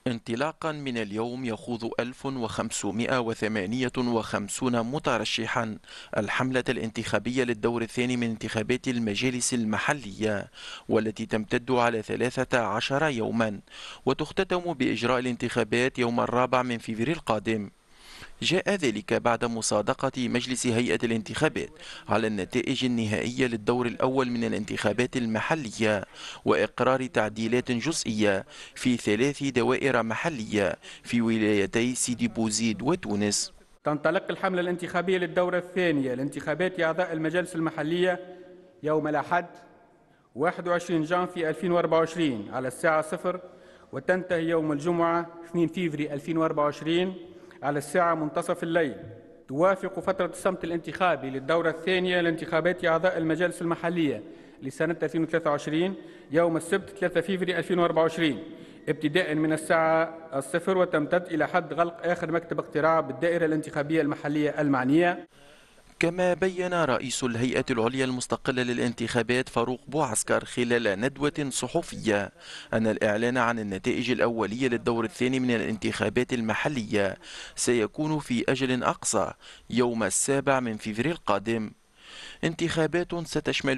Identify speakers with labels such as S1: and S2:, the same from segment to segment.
S1: انطلاقا من اليوم يخوض 1558 مترشحا الحملة الانتخابية للدور الثاني من انتخابات المجالس المحلية، والتي تمتد على 13 يوما، وتختتم بإجراء الانتخابات يوم 4 من فبراير القادم. جاء ذلك بعد مصادقة مجلس هيئة الانتخابات على النتائج النهائية للدور الأول من الانتخابات المحلية، وإقرار تعديلات جزئية في 3 دوائر محلية في ولايتي سيدي بوزيد وتونس.
S2: تنطلق الحملة الانتخابية للدورة الثانية لانتخابات أعضاء المجالس المحلية يوم الأحد 21 جانفي 2024 على الساعة 0، وتنتهي يوم الجمعة 2 فبراير 2024 على الساعة منتصف الليل. توافق فترة الصمت الانتخابي للدورة الثانية لانتخابات أعضاء المجالس المحلية لسنة 2023 يوم السبت 3 فبراير 2024 ابتداء من الساعة 0، وتمتد إلى حد غلق آخر مكتب اقتراع بالدائرة الانتخابية المحلية المعنية.
S1: كما بين رئيس الهيئة العليا المستقلة للانتخابات فاروق بوعسكر خلال ندوة صحفية أن الإعلان عن النتائج الأولية للدور الثاني من الانتخابات المحلية سيكون في أجل أقصى يوم 7 من فبراير القادم. انتخابات ستشمل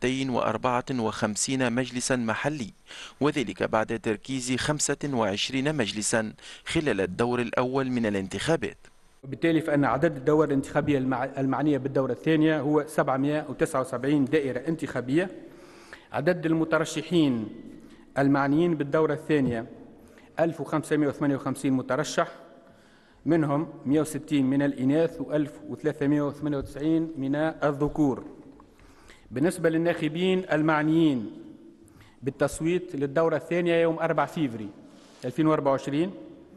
S1: 254 مجلسا محلي، وذلك بعد تركيز 25 مجلسا خلال الدور الأول من الانتخابات.
S2: وبالتالي فإن عدد الدوائر الانتخابية المعنية بالدورة الثانية هو 779 دائرة انتخابية. عدد المترشحين المعنيين بالدورة الثانية 1558 مترشح، منهم 160 من الإناث و1398 من الذكور. بالنسبة للناخبين المعنيين بالتصويت للدورة الثانية يوم 4 فبراير 2024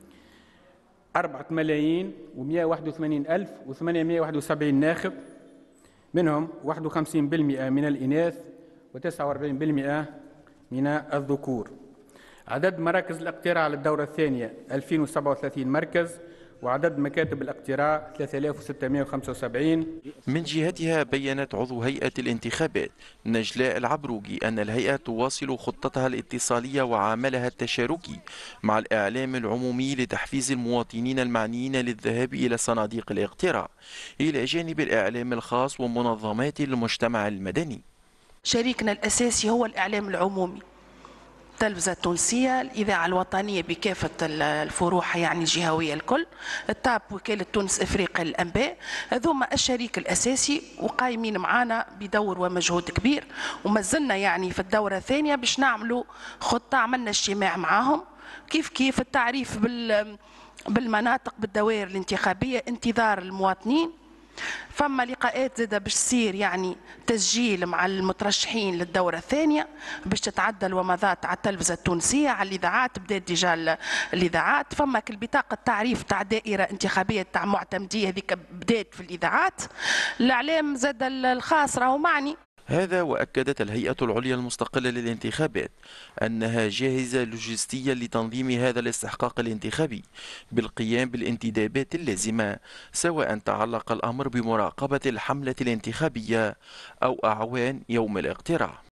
S2: 4,181,871 ناخب، منهم 51% من الإناث و49% من الذكور. عدد مراكز الاقتراع للدورة الثانية 2037 مركز، وعدد مكاتب الاقتراع 3675.
S1: من جهتها بيّنت عضو هيئة الانتخابات نجلاء العبروقي أن الهيئة تواصل خطتها الاتصالية وعملها التشاركي مع الإعلام العمومي لتحفيز المواطنين المعنيين للذهاب إلى صناديق الاقتراع، إلى جانب الإعلام الخاص ومنظمات المجتمع المدني.
S3: شريكنا الأساسي هو الإعلام العمومي، التلفزة التونسية، الإذاعة الوطنية بكافة الفروعها يعني الجهوية الكل، التاب، وكالة تونس إفريقيا للأنباء، هذوما الشريك الأساسي وقايمين معنا بدور ومجهود كبير. وما زلنا يعني في الدورة الثانية باش نعملوا خطة، عملنا اجتماع معاهم كيف التعريف بالمناطق بالدوائر الانتخابية، انتظار المواطنين. فما لقاءات زادة باش تصير يعني تسجيل مع المترشحين للدورة الثانية باش تتعدى الومضات على التلفزة التونسية، على الإذاعات بدات ديجا الإذاعات. فما بطاقة تعريف تاع دائرة انتخابية تاع معتمدية هذيك بدات في الإذاعات. الإعلام زاد الخاص راهو معني.
S1: هذا، وأكدت الهيئة العليا المستقلة للانتخابات أنها جاهزة لوجستيا لتنظيم هذا الاستحقاق الانتخابي بالقيام بالانتدابات اللازمة، سواء تعلق الأمر بمراقبة الحملة الانتخابية أو أعوان يوم الاقتراع.